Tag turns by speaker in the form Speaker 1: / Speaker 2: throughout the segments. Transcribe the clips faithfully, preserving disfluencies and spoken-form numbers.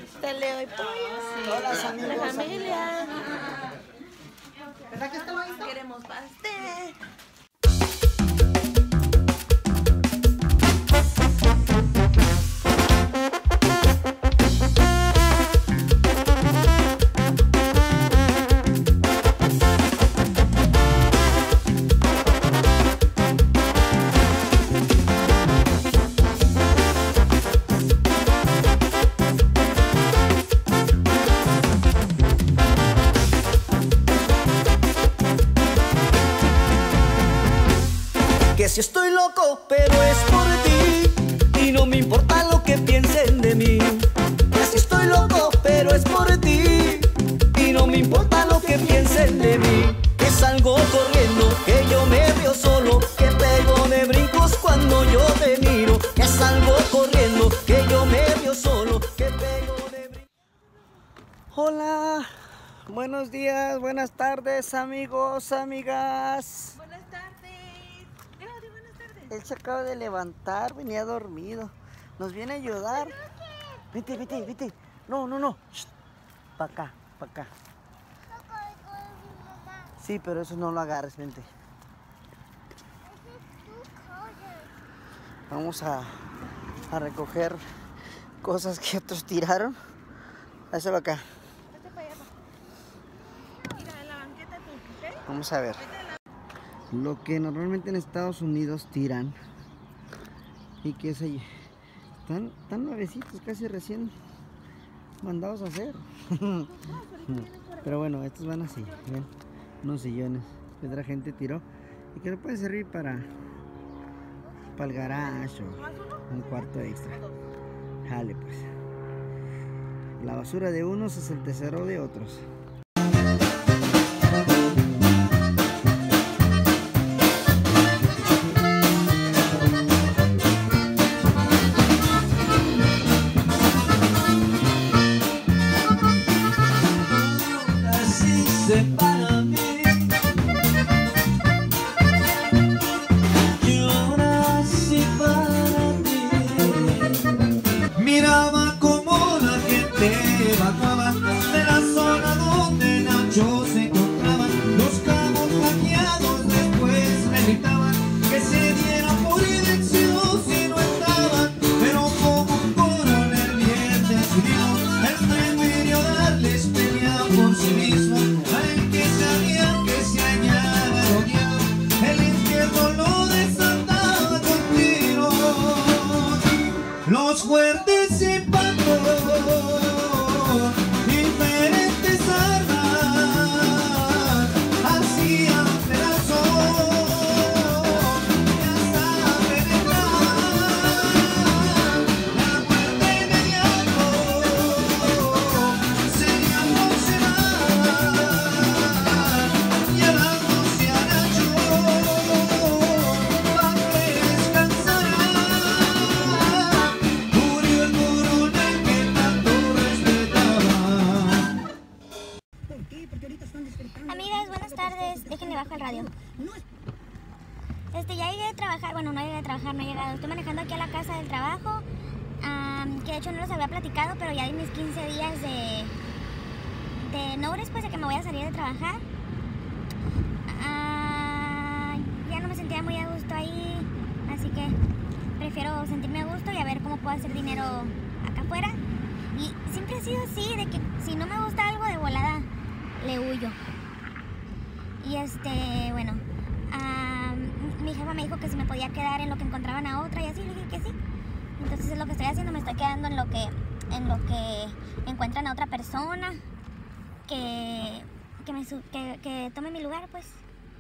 Speaker 1: Está Leo y Pollo. Sí.
Speaker 2: Hola, amigos.
Speaker 1: La familia.
Speaker 2: ¿Verdad que está bonito?
Speaker 1: Queremos pastel.
Speaker 3: Que si estoy loco, pero es por ti, y no me importa lo que piensen de mí. Que si estoy loco, pero es por ti, y no me importa lo que piensen de mí. Que salgo corriendo, que yo me veo solo, que pego de brincos cuando yo te miro. Que salgo corriendo, que yo me veo solo, que pego de brincos.
Speaker 2: Hola, buenos días, buenas tardes, amigos, amigas.
Speaker 1: Buenas tardes. Claudio, buenas tardes.
Speaker 2: Él se acaba de levantar, venía dormido. Nos viene a ayudar. Vete, vete, vete. No, no, no. Para acá, para acá. Sí, pero eso no lo agarres, vente. Vamos a, a recoger cosas que otros tiraron. Hazlo acá.
Speaker 1: Vete para allá. Mira, en la banqueta tú, ¿ok?
Speaker 2: Vamos a ver. Lo que normalmente en Estados Unidos tiran y que es ahí. Están tan nuevecitos, casi recién mandados a hacer. Pero bueno, estos van así, ¿ven? Unos sillones que otra gente tiró y que no pueden servir para para el garage o un cuarto extra. Jale pues. La basura de unos es el tesoro de otros.
Speaker 3: Para mí, yo nací para ti. Miraba como la gente evacuaba de la zona donde Nacho se encontraba. Los cabos hackeados después le gritaban que se diera por dirección si no estaban. Pero como un coronel bien decidido, él prefirió darles pelea por sí mismo. Los fuertes impactos, diferentes armas, hacían pedazos y hasta penetrar la muerte inmediato sería aproximar, llevándose a Nacho para que descansara.
Speaker 4: Amigas, buenas tardes. Déjenle bajo el radio. Este, ya llegué a trabajar. Bueno, no llegué a trabajar, no he llegado. Estoy manejando aquí a la casa del trabajo. Um, que de hecho no los había platicado, pero ya di mis quince días de, de notice, pues de que me voy a salir de trabajar. Uh, ya no me sentía muy a gusto ahí, así que prefiero sentirme a gusto y a ver cómo puedo hacer dinero acá afuera. Y siempre ha sido así, de que si no me gusta algo de volada, le huyo. Y este, bueno, um, mi jefa me dijo que si me podía quedar en lo que encontraban a otra y así, le dije que sí. Entonces es lo que estoy haciendo, me estoy quedando en lo que, en lo que encuentran a otra persona que, que, me, que, que tome mi lugar, pues.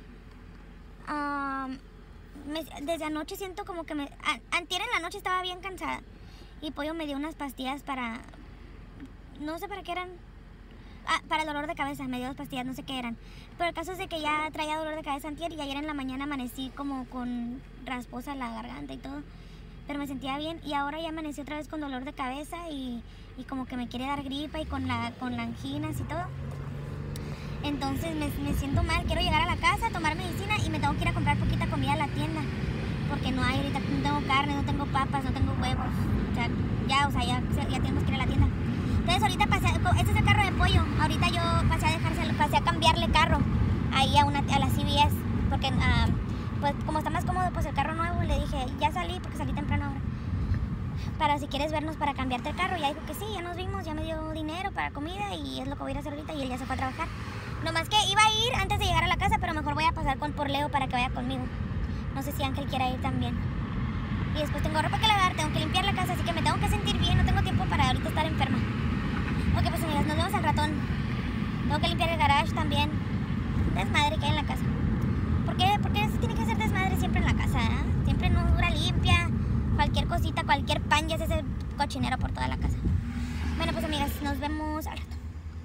Speaker 4: Um, me, desde anoche siento como que me... A, antier en la noche estaba bien cansada y Pollo me dio unas pastillas para... No sé para qué eran. Ah, para el dolor de cabeza, me dio dos pastillas, no sé qué eran. Pero el caso es de que ya traía dolor de cabeza antier y ayer en la mañana amanecí como con rasposa la garganta y todo. Pero me sentía bien y ahora ya amanecí otra vez con dolor de cabeza y, y como que me quiere dar gripa y con la, con la anginas y todo. Entonces me, me siento mal, quiero llegar a la casa, tomar medicina y me tengo que ir a comprar poquita comida a la tienda. Porque no hay ahorita, no tengo carne, no tengo papas, no tengo huevos. O sea, ya, o sea, ya, ya tenemos que ir a la tienda. Entonces entonces ahorita pasé, este es el carro de Pollo. Ahorita yo pasé a dejárselo, pasé a cambiarle carro ahí a, una, a la C V S. Porque, uh, pues, como está más cómodo, pues el carro nuevo, le dije, ya salí, porque salí temprano ahora. Para si quieres vernos para cambiarte el carro. Ya dijo que sí, ya nos vimos, ya me dio dinero para comida y es lo que voy a ir a hacer ahorita y él ya se fue a trabajar. Nomás que iba a ir antes de llegar a la casa, pero mejor voy a pasar con, por Leo para que vaya conmigo. No sé si Ángel quiera ir también. Y después tengo ropa que lavar, tengo que limpiar la casa, así que me tengo que sentir bien, no tengo tiempo para ahorita estar enferma. Ok, pues amigas, nos vemos al ratón. Tengo que limpiar el garage también. Desmadre que hay en la casa. ¿Por qué? Porque se tiene que hacer desmadre siempre en la casa, ¿eh? Siempre no dura limpia. Cualquier cosita, cualquier pan ya se hace cochinero por toda la casa. Bueno, pues amigas, nos vemos al rato.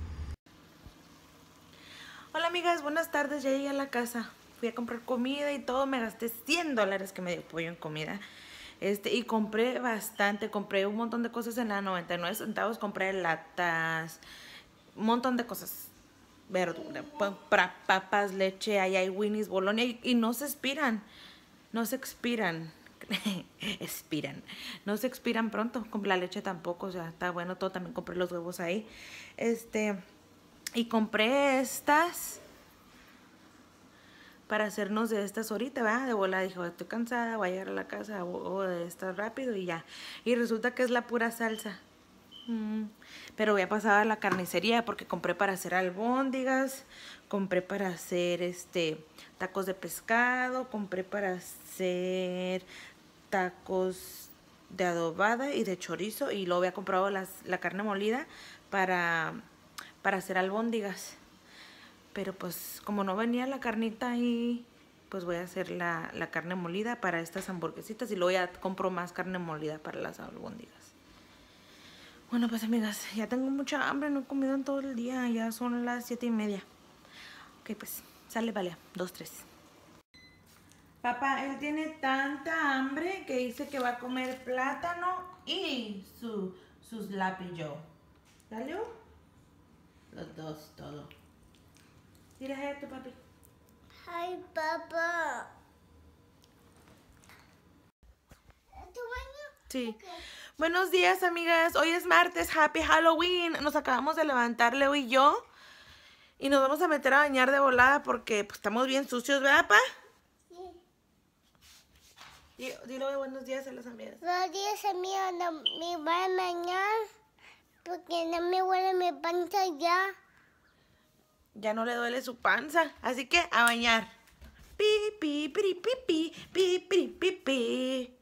Speaker 1: Hola amigas, buenas tardes, ya llegué a la casa. Fui a comprar comida y todo, me gasté cien dólares que me dio Pollo en comida. Este, y compré bastante, compré un montón de cosas en la noventa y nueve centavos, compré latas, un montón de cosas. Verdura, papas, leche, ahí hay Winnie's, Bolonia y, y no se expiran, no se expiran. expiran, no se expiran pronto, con la leche tampoco, o sea, está bueno todo, también compré los huevos ahí, este, y compré estas para hacernos de estas ahorita, ¿verdad? De volada, dijo, estoy cansada, voy a llegar a la casa, o de estar rápido y ya, y resulta que es la pura salsa. Mm, pero voy a pasar a la carnicería porque compré para hacer albóndigas, compré para hacer este tacos de pescado, compré para hacer tacos de adobada y de chorizo y luego había comprado las, la carne molida para, para hacer albóndigas. Pero pues como no venía la carnita ahí, pues voy a hacer la, la carne molida para estas hamburguesitas y luego ya compro más carne molida para las albóndigas. Bueno, pues amigas, ya tengo mucha hambre, no he comido en todo el día, ya son las siete y media. Ok, pues, sale, vale, dos, tres. Papá, él tiene tanta hambre que dice que va a comer plátano y su, sus lapillo. ¿Dale? Los dos, todo. Dile a tu papi.
Speaker 4: Ay, papá. ¿Tu baño?
Speaker 1: Sí. Buenos días, amigas. Hoy es martes. Happy Halloween. Nos acabamos de levantar, Leo y yo. Y nos vamos a meter a bañar de volada porque pues, estamos bien sucios, ¿verdad, pa? Sí. Dile buenos días a las amigas.
Speaker 4: Buenos días, amigas. No me voy a bañar porque no me huele mi panza ya.
Speaker 1: Ya no le duele su panza. Así que a bañar. Pi, pi, pi, pi, pi, pi, pi, pi, pi.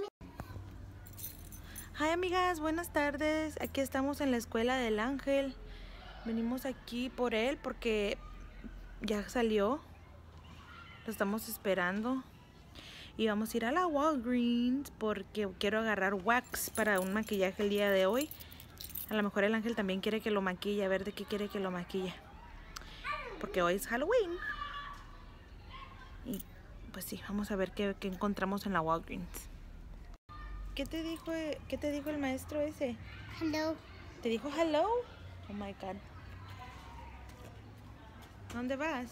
Speaker 1: Hi amigas, buenas tardes. Aquí estamos en la escuela del Ángel. Venimos aquí por él porque ya salió. Lo estamos esperando. Y vamos a ir a la Walgreens porque quiero agarrar wax para un maquillaje el día de hoy. A lo mejor el Ángel también quiere que lo maquille. A ver de qué quiere que lo maquille. Porque hoy es Halloween. Y pues sí, vamos a ver qué, qué encontramos en la Walgreens. ¿Qué te dijo, qué te dijo el maestro ese?
Speaker 4: Hello.
Speaker 1: ¿Te dijo hello? Oh my God. ¿Dónde vas?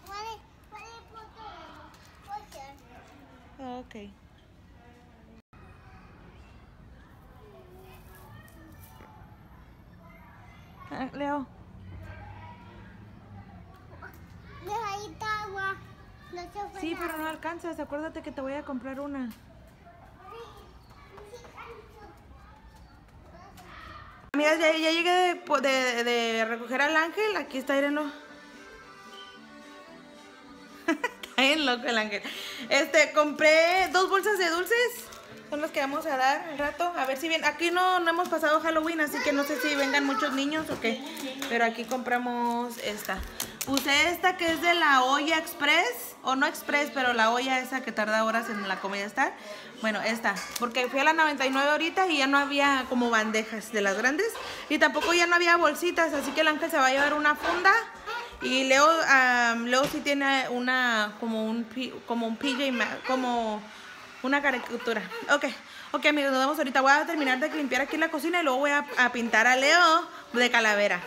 Speaker 1: Oh, ok. Ah, Leo.
Speaker 4: Deja agua. No se fue
Speaker 1: Sí,
Speaker 4: nada.
Speaker 1: pero no alcanzas. Acuérdate que te voy a comprar una. Amigas, ya, ya llegué de, de, de recoger al Ángel. Aquí está, Ireno. Está bien loco el Ángel. Este, compré dos bolsas de dulces. Son las que vamos a dar al rato. A ver si bien. Aquí no, no hemos pasado Halloween, así que no sé si vengan muchos niños o qué. Pero aquí compramos esta. Usé esta que es de la olla express. O no express, pero la olla esa que tarda horas en la comida estar. Bueno, esta. Porque fui a la noventa y nueve ahorita y ya no había como bandejas de las grandes. Y tampoco ya no había bolsitas. Así que el Ángel se va a llevar una funda. Y Leo, um, Leo sí tiene una, como un, como un P J, como una caricatura. Ok, ok amigos, nos vemos ahorita. Voy a terminar de limpiar aquí la cocina y luego voy a, a pintar a Leo de calavera.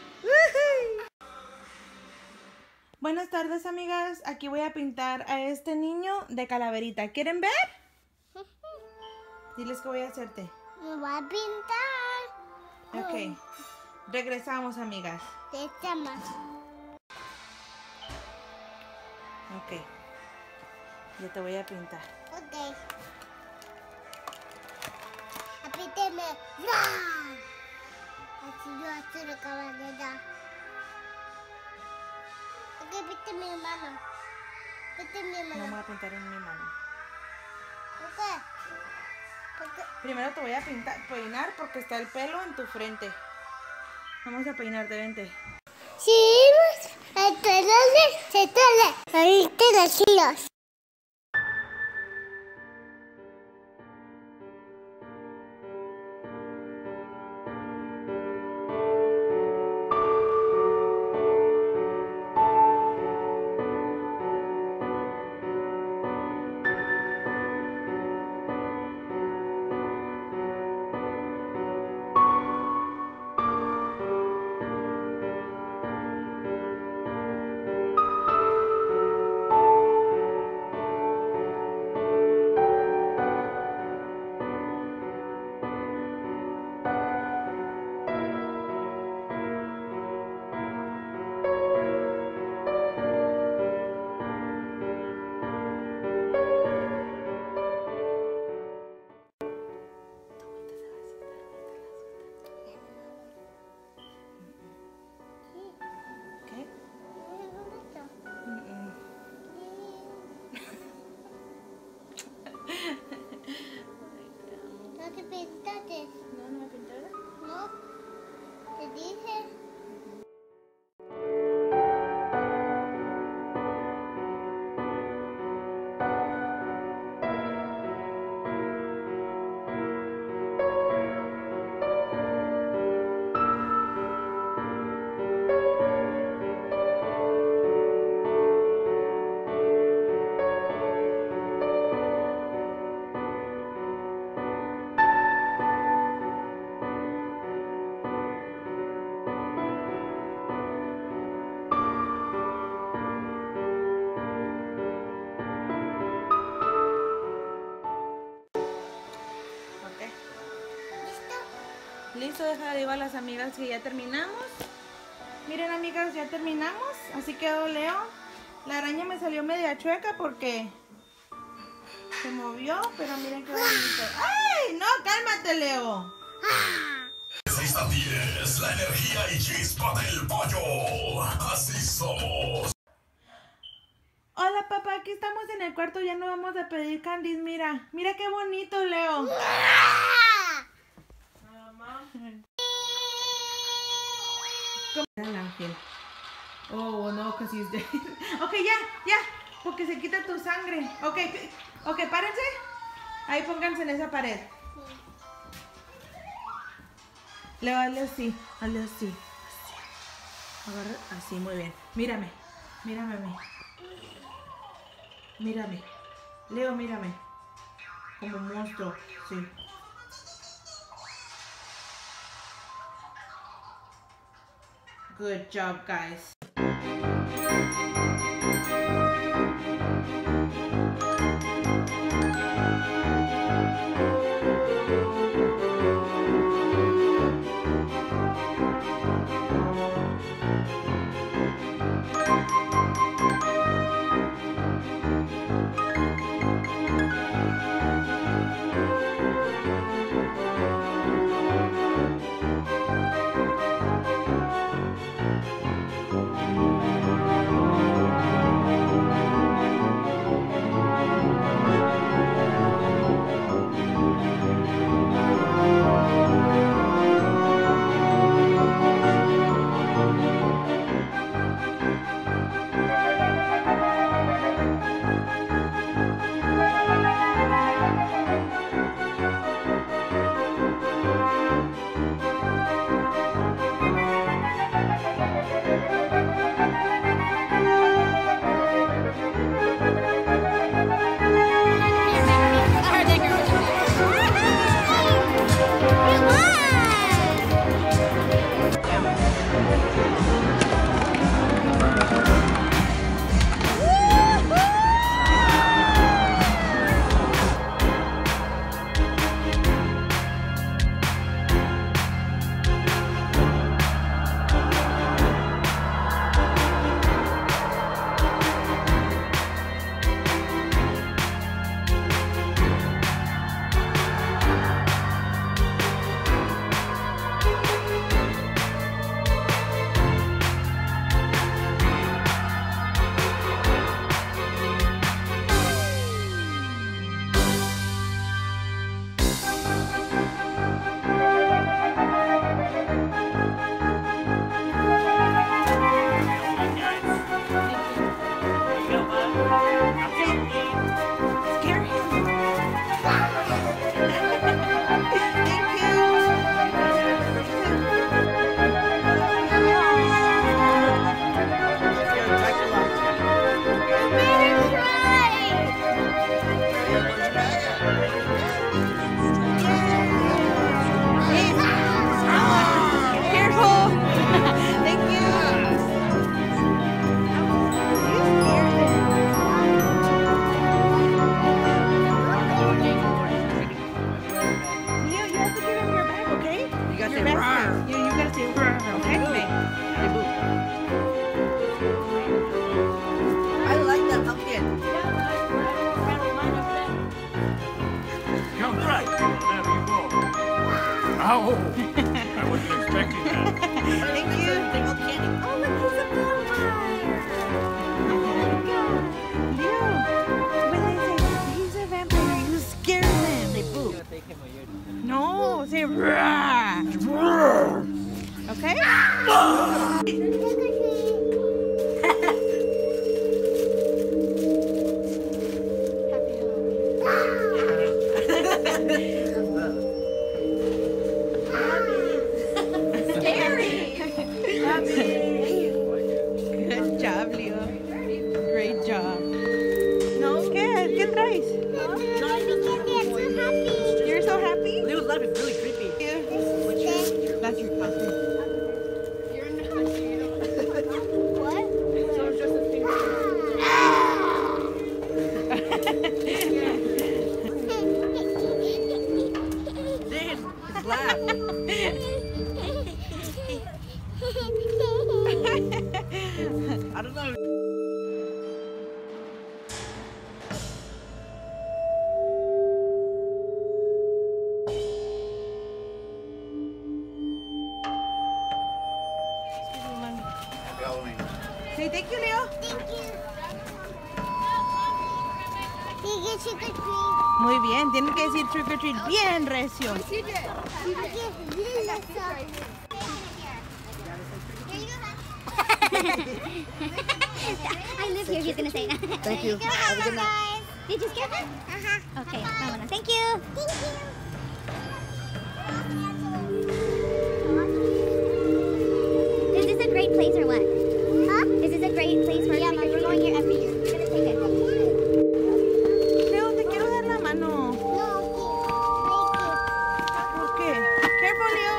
Speaker 1: Buenas tardes amigas, aquí voy a pintar a este niño de calaverita. ¿Quieren ver? Diles que voy a hacerte.
Speaker 4: Me voy a pintar.
Speaker 1: Ok. Regresamos, amigas.
Speaker 4: Te llamas.
Speaker 1: Ok. Yo te voy a pintar.
Speaker 4: Ok. Apíteme. ¡No! Así yo así lo acabo de dar. Ok, píte mi mano. Píte mi
Speaker 1: No me
Speaker 4: mano.
Speaker 1: voy a pintar en mi mano.
Speaker 4: ¿Por qué? ¿Por qué?
Speaker 1: Primero te voy a pintar, peinar porque está el pelo en tu frente. Vamos a peinarte, vente.
Speaker 4: Sí, entonces se tole. Ahorita los hilos.
Speaker 1: ¿Qué? Mm-mm.
Speaker 4: ¿No te pintaste?
Speaker 1: No, no me pintaron.
Speaker 4: No. Te dije.
Speaker 1: Ok.
Speaker 4: ¿Listo?
Speaker 1: Listo, deja de ir a las amigas que ya terminamos. Miren, amigas, ya terminamos. Así quedó Leo. La araña me salió media chueca porque se movió, pero miren qué bonito. ¡Ay! No, cálmate, Leo.
Speaker 5: Esta es la energía y chispa del pollo. Así somos.
Speaker 1: Hola, papá, aquí estamos en el cuarto. Ya no vamos a pedir candies. Mira, mira qué bonito, Leo. ¿Cómo era el ángel? Oh, no, casi es de... Ok, ya, ya, porque se quita tu sangre. Ok, ok, párense. Ahí pónganse en esa pared. Leo, hazle así, hazle así. Agarra así, muy bien. Mírame, mírame a mí. Mírame. Leo, mírame. Como un monstruo, sí. Good job, guys. Good job, Leo. Great job. No, ¿qué? ¿Qué traes? You're so happy?
Speaker 6: Leo's laugh is really creepy.
Speaker 1: That's your puppy.
Speaker 6: His laugh. I don't know.
Speaker 1: Say thank you, Leo. Muy bien, tienen que decir trick or treat bien recio.
Speaker 4: I live here, he's gonna say that.
Speaker 2: Thank you. Have a good night.
Speaker 4: Did you scare her? Uh-huh. Okay, vámonos. Thank you. Thank you. Is this a great place or what? Huh? Is this a great place for? Yeah, Mom, we're going here every year. We're gonna take it.
Speaker 1: Leo, te quiero dar la mano. Okay. Careful, Leo.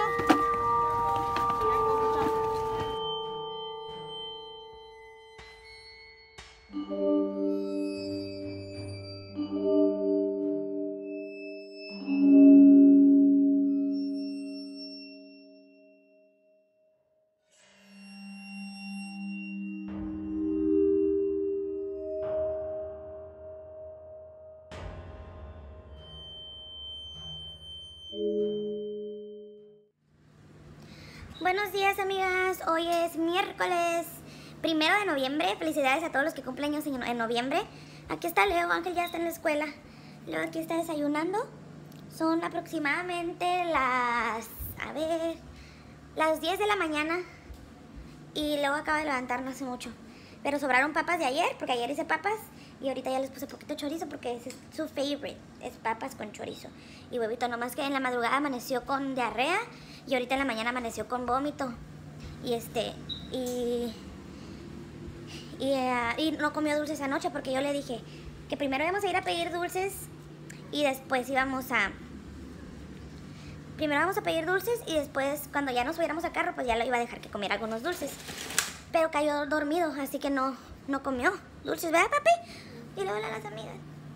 Speaker 4: Buenos días, amigas. Hoy es miércoles primero de noviembre. Felicidades a todos los que cumplen años en, en noviembre. Aquí está Leo. Ángel ya está en la escuela. Leo aquí está desayunando. Son aproximadamente las, a ver, las diez de la mañana. Y Leo acaba de levantar no hace mucho. Pero sobraron papas de ayer, porque ayer hice papas. Y ahorita ya les puse poquito chorizo porque ese es su favorite. Es papas con chorizo y huevito. Nomás que en la madrugada amaneció con diarrea. Y ahorita en la mañana amaneció con vómito. Y este, y, y, uh, y no comió dulces anoche porque yo le dije que primero íbamos a ir a pedir dulces y después íbamos a... Primero íbamos a pedir dulces y después cuando ya nos subiéramos al carro pues ya lo iba a dejar que comiera algunos dulces. Pero cayó dormido, así que no, no comió dulces, ¿verdad, papi? Y luego a las amigas.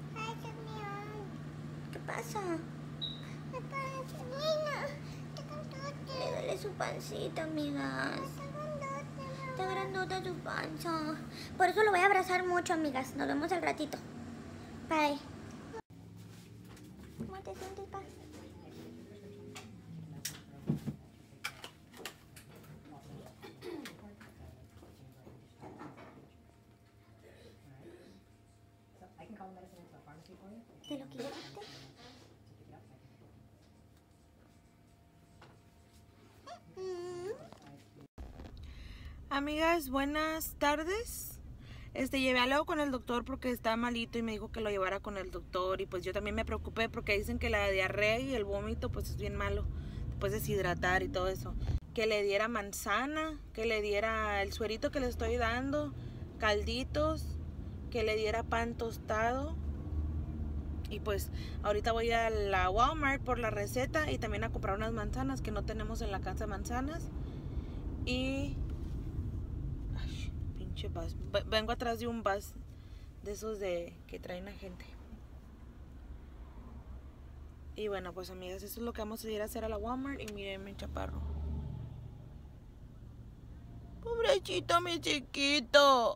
Speaker 4: ¿Qué pasa? Le duele su pancita, amigas. Está grandota su panza. Por eso lo voy a abrazar mucho, amigas. Nos vemos al ratito. Bye. ¿Cómo te sientes, pa? ¿Te lo quitaste?
Speaker 1: Amigas, buenas tardes. Este, llevé a Leo con el doctor porque está malito y me dijo que lo llevara con el doctor. Y pues yo también me preocupé porque dicen que la diarrea y el vómito pues es bien malo. Después deshidratar y todo eso. Que le diera manzana, que le diera el suerito que le estoy dando, calditos, que le diera pan tostado. Y pues ahorita voy a la Walmart por la receta y también a comprar unas manzanas que no tenemos en la casa, manzanas. Y... Ay, pinche bus. Vengo atrás de un bus de esos de que traen a gente. Y bueno, pues amigas, eso es lo que vamos a ir a hacer a la Walmart. Y miren mi chaparro. Pobrecito mi chiquito.